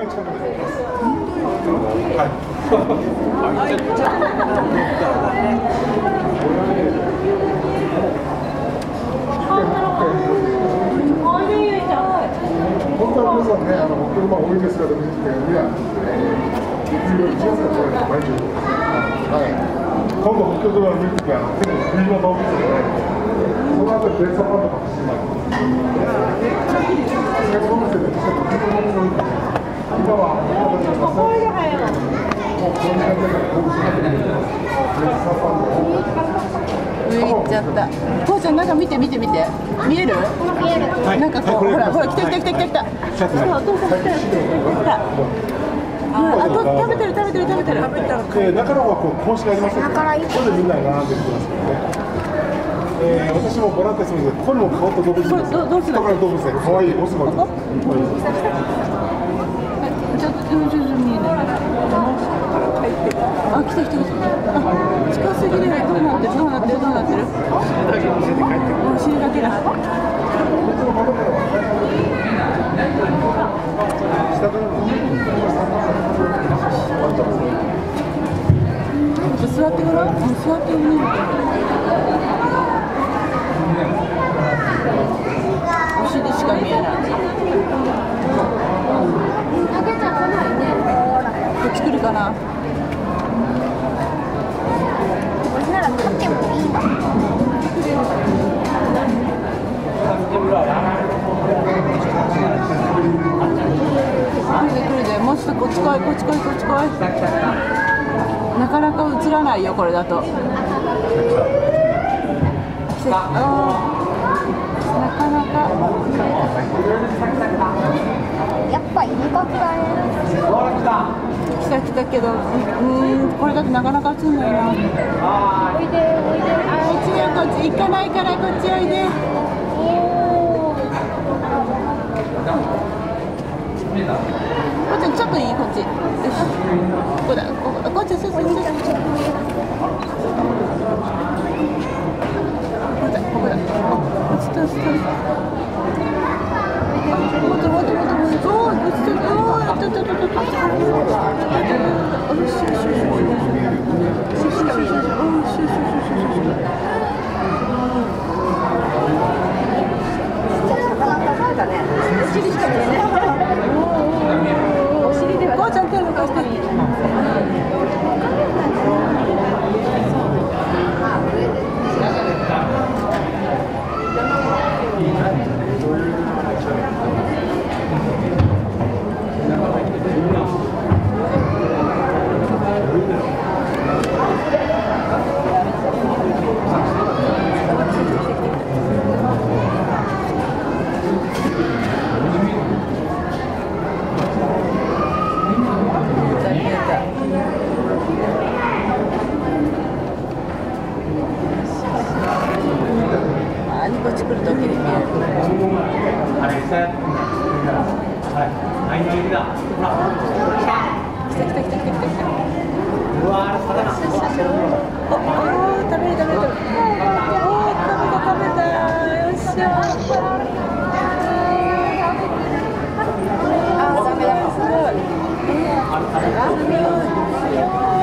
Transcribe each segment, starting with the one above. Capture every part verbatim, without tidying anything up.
近くで行きます。はい。本当は皆さんね、あの車多いですから、見てみや。いちがつからこれ毎日。はい。今度北極の見るときは結構冬の動物でね、その後に電車パンとか走ります。その店でちょっと車に乗るんで、今はこれが早い。もうこの時間で動物が出てくる。電車パンとか。 上行っちゃった。こうちゃん、なんか見て見て見て。見える？見える。なんかこう、ほらほら来た来た来た来た来た。そう、お父さん来た。来た。あ、と食べてる食べてる食べてる。食べたら。 えー、中の方はこう格子がありますので、ここでみんな並んできますけどね。えー、私もボランティアするので、ここにも変わった動物です。 どどうする？ だから動物で可愛いオスまで。 ここ？ちょっとちょっと見えない。あ、来た来た来た。あ、近すぎる。どうなってるどうなってるどうなってる？お尻だけだ。 下からも。 座ってごらん。座ってみる。お尻しか見えない。こっち来るかな。 これなら勝ってもいいんだ。 来るで来るで、もうちょっとこっち来いこっち来いこっち来い。なかなか映らないよこれだと。なかなか。 やっぱいるばっかり。 来た来たけど、うん、これだとなかなか映んないな。おいでおいで。あ、こっちよ、こっち行かないからこっちおいで。こっちちょっといいこっち。よし。ここだ。こここっちそうそうそう。ここだここだ。あ、ストスト。もっともっともっともっと。おお、落ちてる。おお、やったやったやったやった。よしよしよしよし。よしよしよしよし。お尻しか見えない。お尻では。こうちゃん手を抜かして。こっち来るときに見える。あれ、来た来た来た来た来た来た。うわー、魚。お、お、食べる食べる食べる。おー、食べた食べた。よっしゃ。あ、ダメだ。すごい。すごい。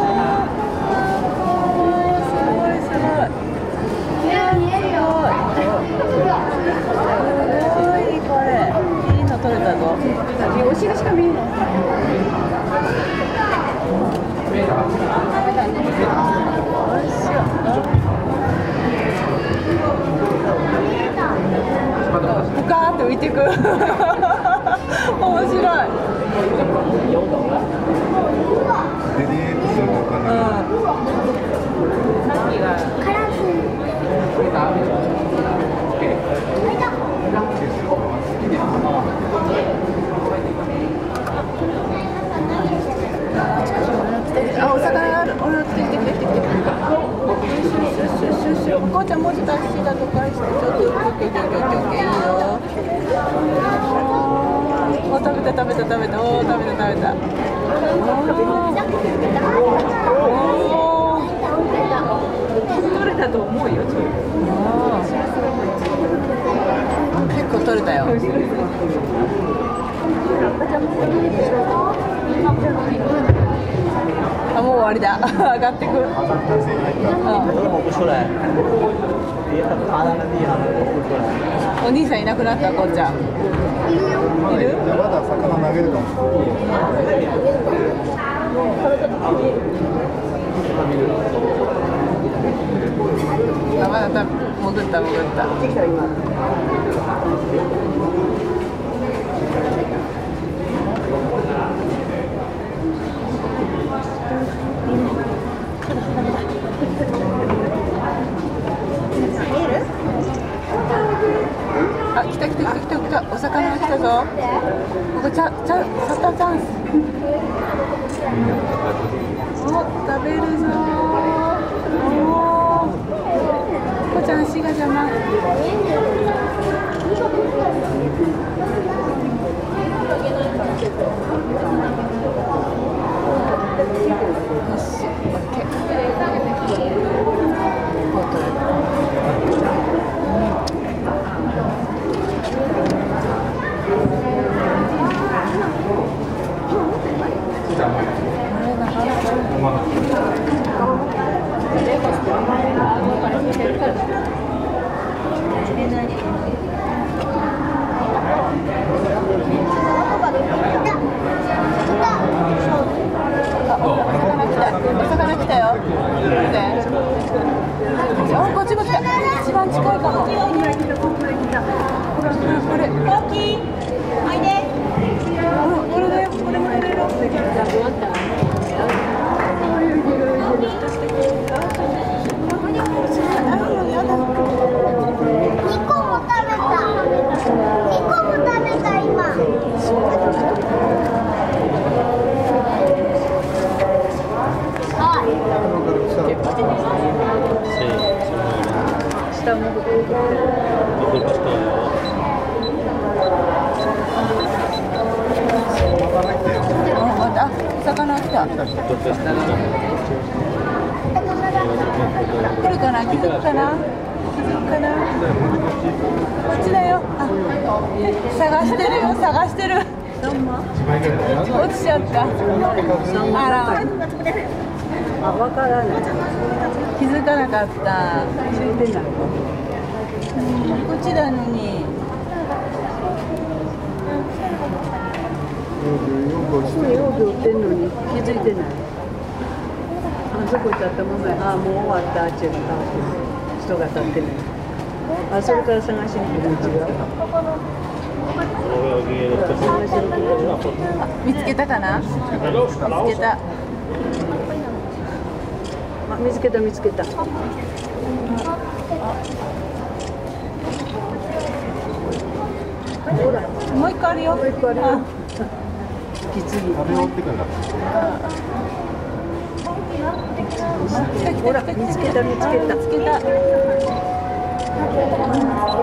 お尻しか見えない。ぷかーって浮いていく。面白い。 カラフル。あ、お魚ある。おら、来て来て来て来て来て。お母ちゃんもうちょっと足だとかして、ちょっと、オッケーオッケーオッケーオッケー、いいよ。お、食べた食べた食べた、おー、食べた食べた。おー、取れたと思うよ。結構取れたよ。 わりだ。上がってく。うん。お兄さんいなくなった、こうちゃん。いる？ まだ魚投げるかも。 あ、まだた潜った潜った。あ、来た来た来た来た来た、お魚が来たぞ。ここちゃちゃサタチャンス。お、食べるぞ。おお。こちゃん足が邪魔。よし、オッケー。来るかな、気づくかな、気づくかな。こっちだよ。あ、探してるよ、探してる。落ちちゃった。あら。あ、わからない。気づかなかった。こっちなのに。よく売ってんのに気づいてない。あそこ立ったまま、あ、もう終わったっていうのが人が立ってない。あ、それから探しに来るん違う。見つけたかな。見つけた。あ、見つけた見つけた。もう一個あるよ。もう一個あるよ。きつい。食べ終わってから。ほら、見つけた見つけた見つけた。